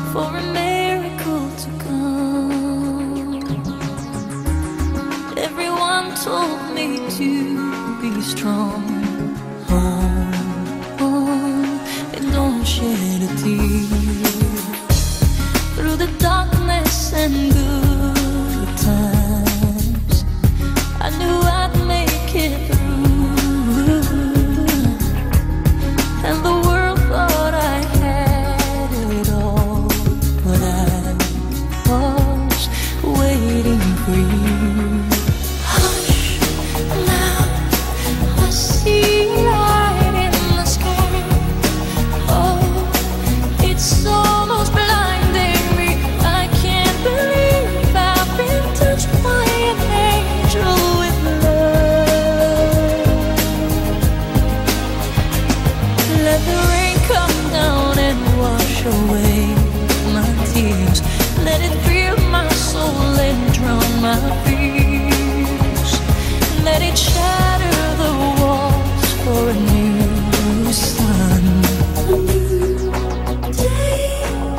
for a miracle to come. Everyone told me to be strong. And don't shed a tear. Through the darkness and good times, I knew I'd make it through. And the world thought I had it all, but I was waiting for you. Hush, now I see light in the sky. Oh, it's almost blinding me. I can't believe I've been touched by an angel with love. Let the rain come down and wash away my tears. Let it fill my soul and drown my fears. Let it shatter the walls for a new sun. A new day.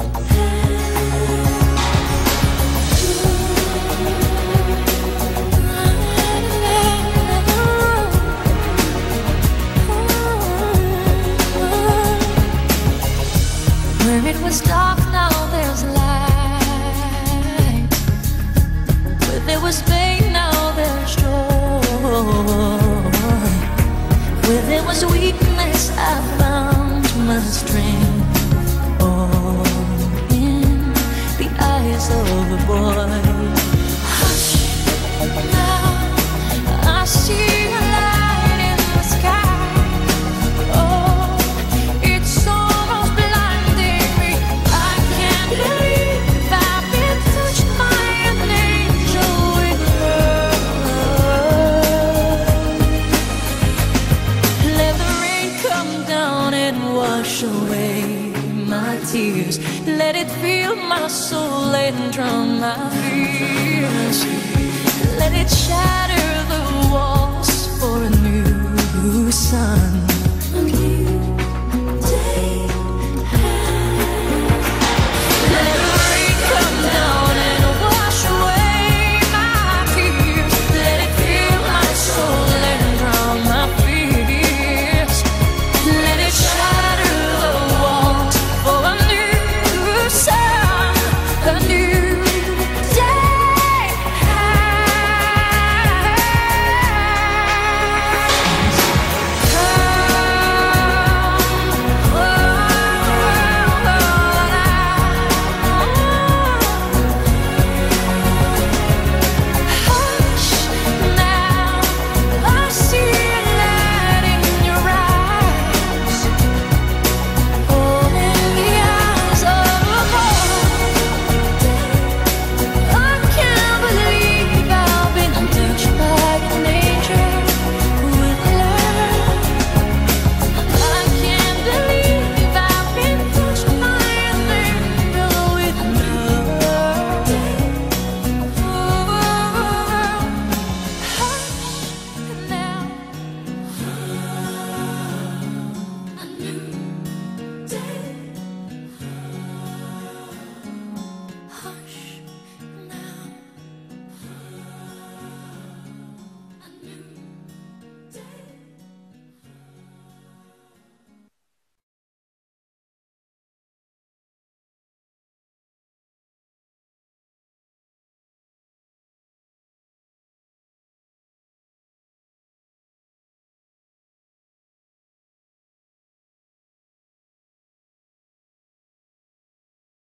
Where it was dark, now there's light. Where there was pain, now there's joy. Where there was weakness, I found my strength. All in the eyes of a boy. Hush, now I see a light in the sky. Oh, it's almost blinding me. I can't believe I've been touched by an angel with love. Let the rain come down and wash away my tears. Let it fill my soul and drown my fears. Let it shatter the walls for a new sun.